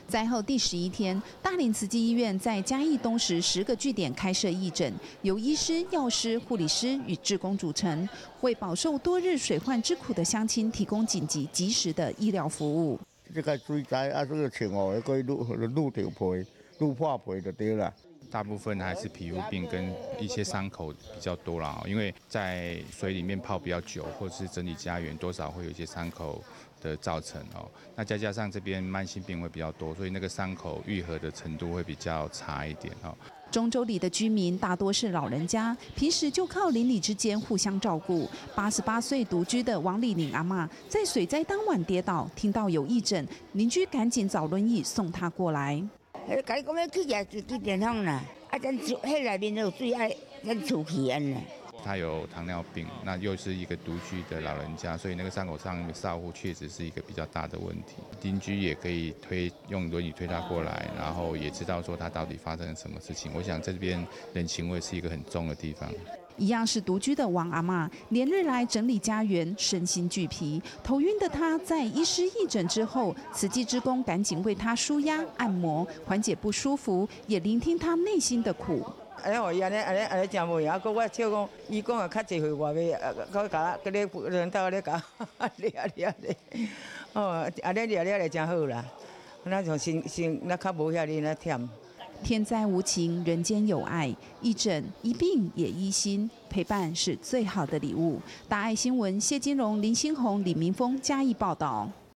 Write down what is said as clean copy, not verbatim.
灾后第11天，大林慈济医院在嘉义东石10个据点开设义诊，由医师、药师、护理师与志工组成，为饱受多日水患之苦的乡亲提供紧急及时的医疗服务。 这个水灾啊，这个穿哦，可以愈掉皮、愈破皮就对了。 大部分还是皮肤病跟一些伤口比较多啦，因为在水里面泡比较久，或者是整理家园，多少会有一些伤口的造成哦。那再加上这边慢性病会比较多，所以那个伤口愈合的程度会比较差一点哦。 中州里的居民大多是老人家，平时就靠邻里之间互相照顾。88岁独居的王丽玲阿嬷，在水灾当晚跌倒，听到有义诊，邻居赶紧找轮椅送她过来。 甲你讲要去也去电筒啦，咱迄内面有水爱咱出去安啦。 他有糖尿病，那又是一个独居的老人家，所以那个伤口上的照护确实是一个比较大的问题。邻居也可以用轮椅推他过来，然后也知道说他到底发生了什么事情。我想这边人情味是一个很重的地方。 一样是独居的王阿嬷，连日来整理家园，身心俱疲。头晕的她在医师义诊之后，慈济志工赶紧为她舒压按摩，缓解不舒服，也聆听她内心的苦。 安尼互伊安尼真无用，我笑讲，伊讲啊较济岁外面，佮甲咧人斗咧甲掠，哦，安尼掠就真好啦。咱像心咱较无遐尼那忝。 天灾无情，人间有爱，一诊一病也医心，陪伴是最好的礼物。大爱新闻谢金荣、林新红、李明峰嘉义报道。